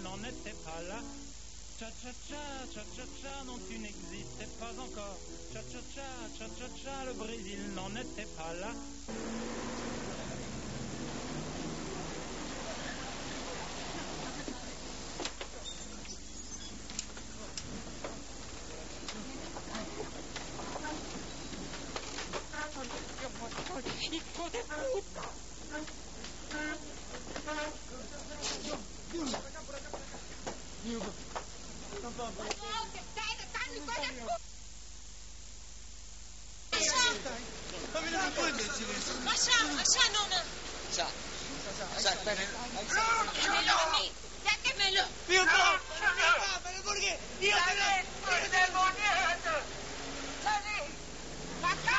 n'en était pas là. Cha-cha-cha, non tu n'existais pas encore. Cha-cha-cha, le Brésil n'en était pas là. Hijo de puta. Allá, nona. Ya, esperen. Déjamelo a mí, déjamelo. ¡Pero por qué! ¡Dios ¡Endemoniado! ¡Salí! ¡Acá!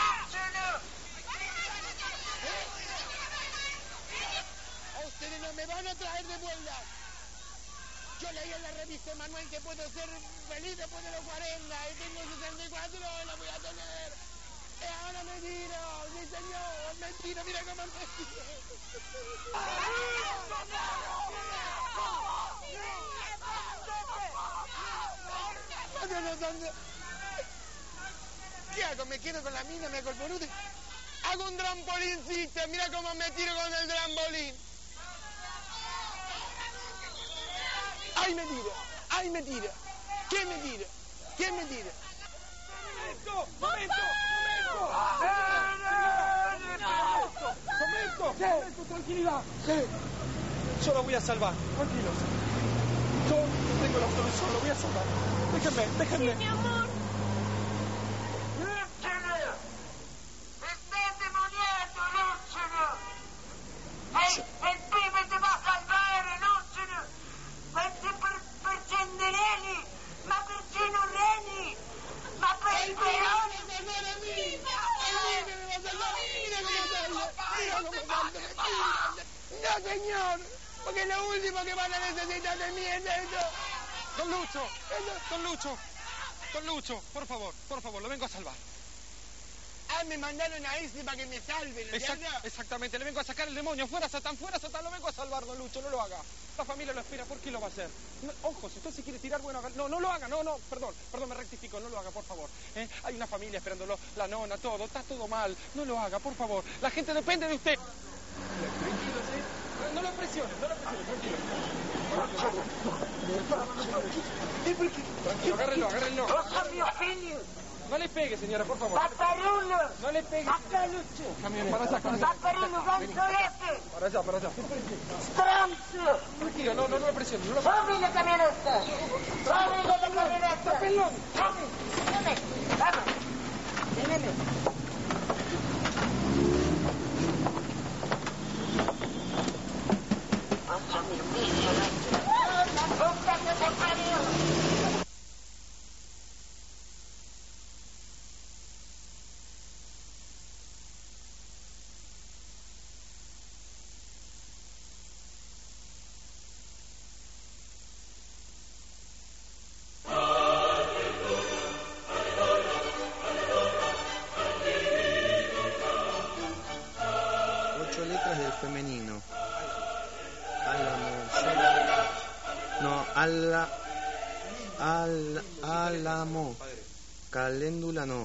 A ustedes no me van a traer de vuelta. Yo leí en la revista Manuel que puedo ser feliz después de los 40 y tengo 64 y la voy a tener. Ahora me tiro, sí señor, me tiro, mira cómo me tiro. ¿Qué hago? ¿Me quedo con la mina? ¿Me hago el boludo? Hago un trampolincito, mira cómo me tiro con el trampolín. ¡Ay, me tiro! ¡Ay, me tiro! ¿Quién me tira? ¿Quién me tira? ¡Momento! ¡Tranquilidad! Yo lo voy a salvar, tranquilos. Yo tengo la solución, lo voy a salvar. Déjenme. Sí, mi amor. ¡Está endemoniado, Lúcero! Il pibe ti va a salvare, Lúcero! Per Cenderelli, ma per Genorelli, ma per Peroni! ¡No, señor! Porque lo último que van a necesitar de mí es esto. Don Lucho, por favor, lo vengo a salvar. Ah, me mandaron a ese para que me salven, ¿no es cierto? Exactamente, le vengo a sacar el demonio. Fuera Satán, lo vengo a salvar, don Lucho, no lo haga. La familia lo espera, ¿por qué lo va a hacer? No, ojo, si usted se quiere tirar, bueno, no lo haga, perdón, me rectifico, no lo haga, por favor. Hay una familia esperándolo, la nona, todo, está todo mal, no lo haga, por favor. La gente depende de usted. Tranquilo, ¿sí? No lo presione, tranquilo. Tranquilo, agárrenlo. ¡Oso mio figlio! No le pegue, señora, por favor. ¡Paparulo! No le pegue. ¡Acá, Lucio! Para allá. ¡Paparulo, ganzolete! Para allá. ¡Stronzo! Tranquilo, no lo presione, ¡Tomi la camioneta! Pelón. ¡Vamos! ¡Teneme! ¡Oso mio figlio! ¡Puta que te parió! Femenino. Álamo. Caléndula no.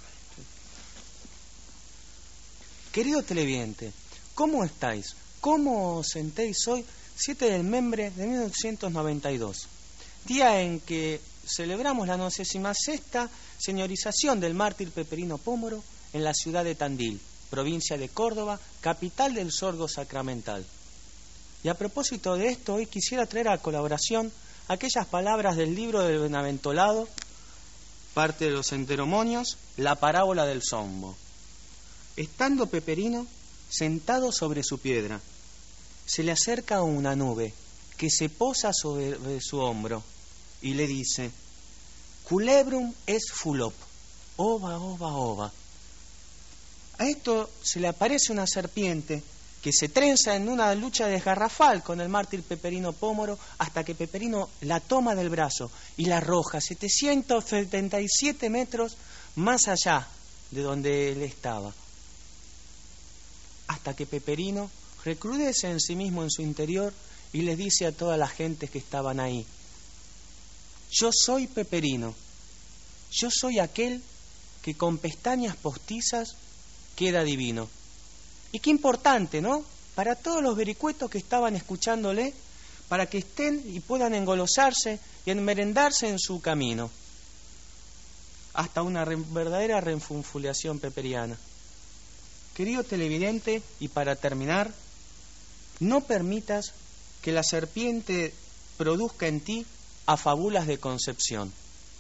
Querido televidente, ¿cómo estáis? ¿Cómo os sentéis hoy, 7 del membre de 1992? Día en que celebramos la 96ª señorización del mártir Peperino Pómoro en la ciudad de Tandil, provincia de Córdoba, capital del sorgo sacramental. Y a propósito de esto, hoy quisiera traer a colaboración aquellas palabras del libro del Benaventolado, parte de los Enteromonios, la parábola del Sommo. Estando Peperino sentado sobre su piedra, se le acerca una nube que se posa sobre su hombro y le dice: Culebrum es fulop, ova, ova, ova. A esto se le aparece una serpiente que se trenza en una lucha desgarrafal con el mártir Peperino Pómoro hasta que Peperino la toma del brazo y la arroja 777 metros más allá de donde él estaba. Hasta que Peperino recrudece en sí mismo en su interior y les dice a toda la gente que estaban ahí: yo soy Peperino, yo soy aquel que con pestañas postizas queda divino. Y qué importante, ¿no? Para todos los vericuetos que estaban escuchándole, para que estén y puedan engolosarse y enmerendarse en su camino. Hasta una verdadera refunfuleación peperiana. Querido televidente, y para terminar, no permitas que la serpiente produzca en ti afábulas de concepción.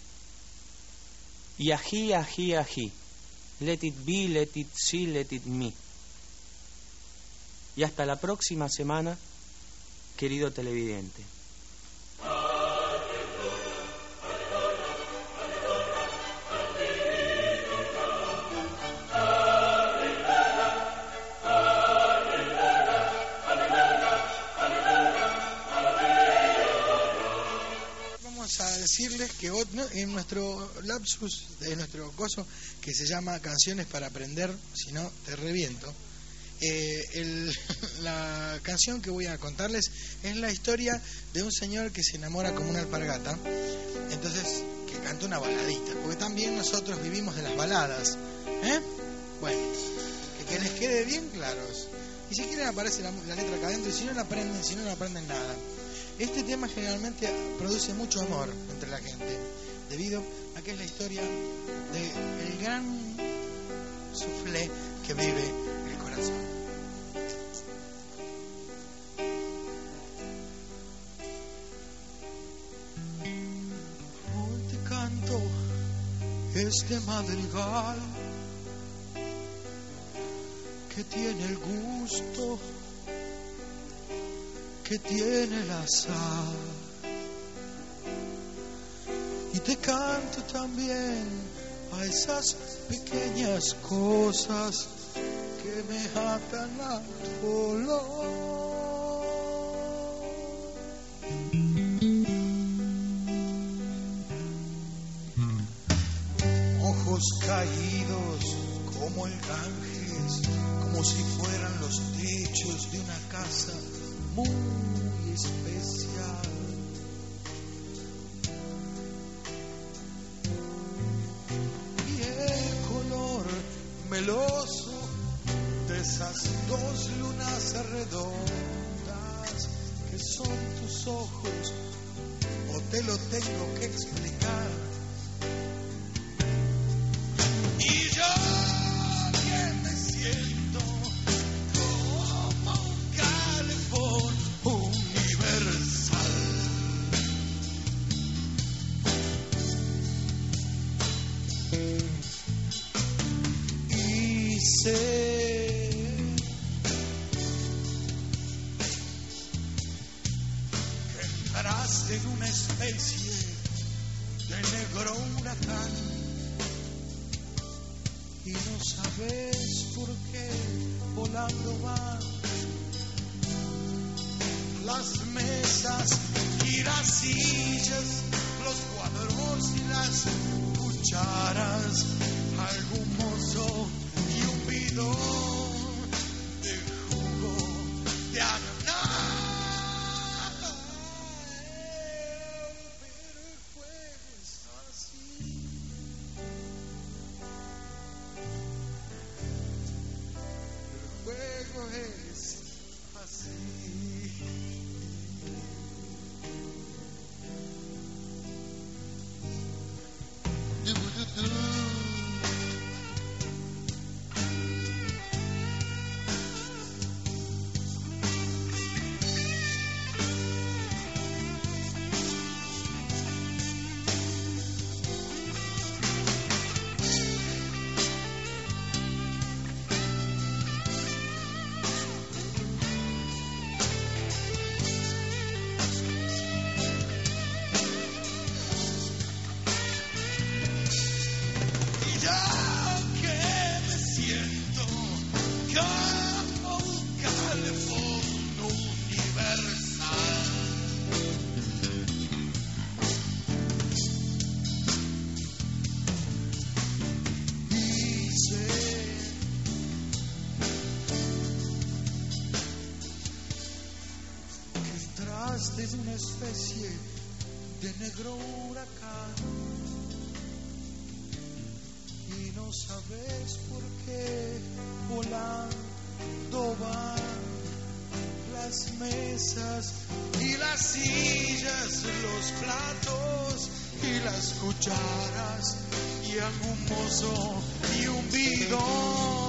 Y ají, ají, ají. Let it be, let it see, let it me. Y hasta la próxima semana, querido televidente. Vamos a decirles que en nuestro lapsus, de nuestro coso, que se llama Canciones para Aprender, si no te reviento. La canción que voy a contarles es la historia de un señor que se enamora como una alpargata, entonces que canta una baladita, porque también nosotros vivimos de las baladas, bueno, que les quede bien claros, y si quieren aparece la letra acá adentro, y si no la aprenden nada. Este tema generalmente produce mucho amor entre la gente, debido a que es la historia del gran soufflé que vive el corazón. Hoy te canto este madrigal que tiene el gusto, que tiene la sal, y te canto también a esas pequeñas cosas que me atan al dolor. Ojos caídos como el Ganges, como si fueran los techos de una casa muy especial. Y el color meloso de esas dos lunas redondas que son tus ojos, o te lo tengo que explicar. Y yo que me siento como un calefón universal. Y sé que entraste en una especie de negro huracán y no sabes por qué volando van las mesas y las sillas, los cuadros y las cucharas, algún mozo y un bidón de jugo de ananá. Pero el juego es así. El juego es así. una especie de negro huracán y no sabes por qué volando van las mesas y las sillas, los platos y las cucharas y algún mozo y un bidón.